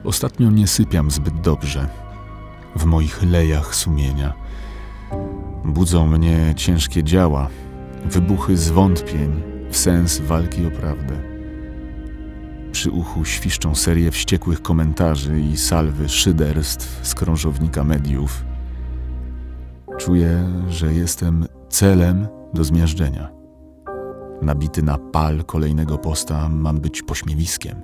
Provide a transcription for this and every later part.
Ostatnio nie sypiam zbyt dobrze w moich lejach sumienia. Budzą mnie ciężkie działa, wybuchy zwątpień w sens walki o prawdę. Przy uchu świszczą serie wściekłych komentarzy i salwy szyderstw z krążownika mediów. Czuję, że jestem celem do zmiażdżenia. Nabity na pal kolejnego posta mam być pośmiewiskiem.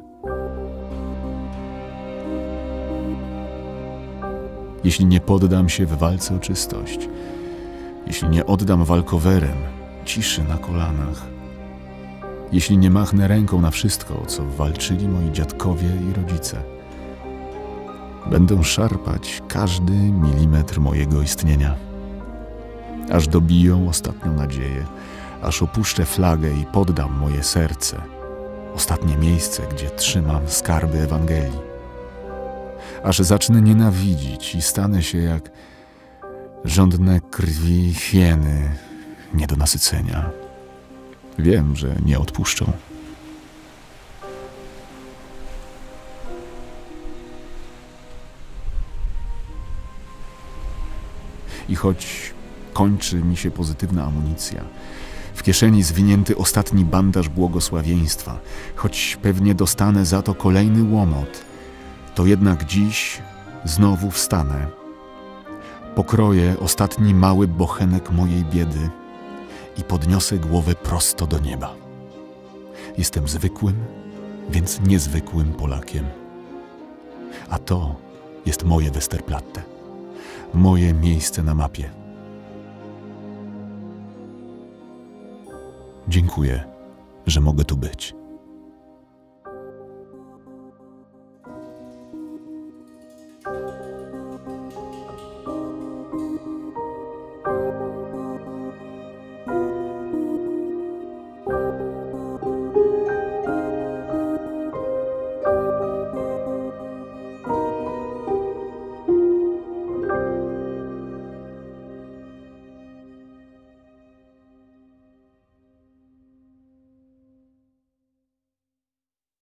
Jeśli nie poddam się w walce o czystość, jeśli nie oddam walkowerem ciszy na kolanach, jeśli nie machnę ręką na wszystko, o co walczyli moi dziadkowie i rodzice, będę szarpać każdy milimetr mojego istnienia, aż dobiją ostatnią nadzieję, aż opuszczę flagę i poddam moje serce, ostatnie miejsce, gdzie trzymam skarby Ewangelii, aż zacznę nienawidzić i stanę się jak żądne krwi hieny nie do nasycenia. Wiem, że nie odpuszczą. I choć kończy mi się pozytywna amunicja, w kieszeni zwinięty ostatni bandaż błogosławieństwa, choć pewnie dostanę za to kolejny łomot, to jednak dziś znowu wstanę. Pokroję ostatni mały bochenek mojej biedy i podniosę głowę prosto do nieba. Jestem zwykłym, więc niezwykłym Polakiem. A to jest moje Westerplatte, moje miejsce na mapie. Dziękuję, że mogę tu być.